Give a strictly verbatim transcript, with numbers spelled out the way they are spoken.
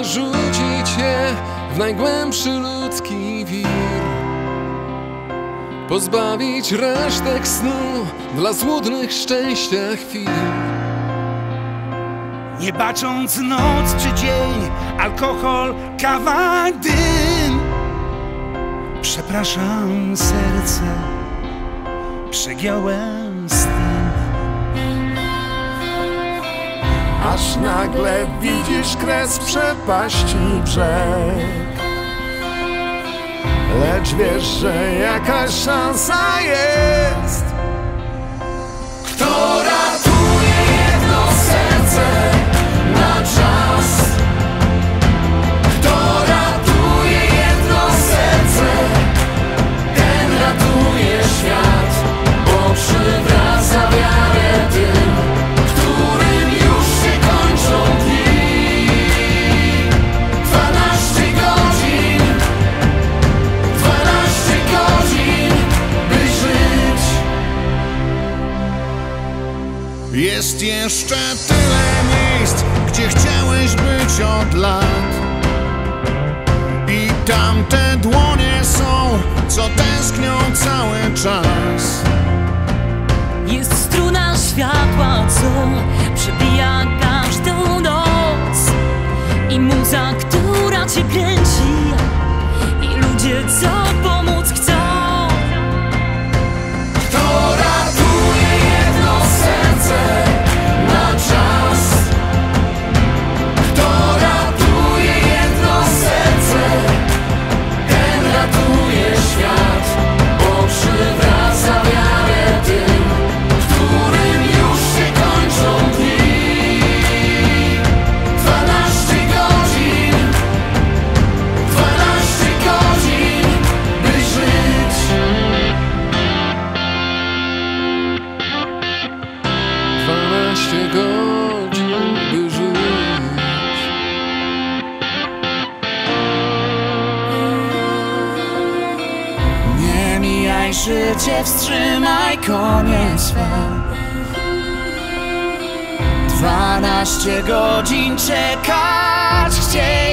rzucić je w najgłębszy ludzki wir, pozbawić resztek snu dla złudnych szczęścia chwil. Nie bacząc noc czy dzień, alkohol, kawa, dym. Przepraszam serce, przegiąłem z tym. Aż nagle widzisz kres przepaści brzeg, lecz wiesz, że jakaś szansa jest. Kto ratuje jedno serce na czas? Kto ratuje jedno serce, ten ratuje świat, bo przywraca wiarę tym, którym już się kończą dni. Dwanaście godzin, dwanaście godzin, by żyć. Jest jeszcze tyle miejsc, gdzie chciałeś być od lat, i tamte dłonie są, co tęsknią cały czas. Jest struna światła, co przebija każdą noc, i muza, która cię kręci, i ludzie, co pomóc chcą. Kto ratuje jedno serce na czas? Kto ratuje jedno serce, ten ratuje świat, bo przywraca wiarę tym, którym już się kończą dni. Dwanaście godzin, dwanaście godzin, by żyć. Dwanaście godzin, by żyć. Nie mijaj życie, wstrzymaj konie swe. Dwanaście godzin czekać chcieli.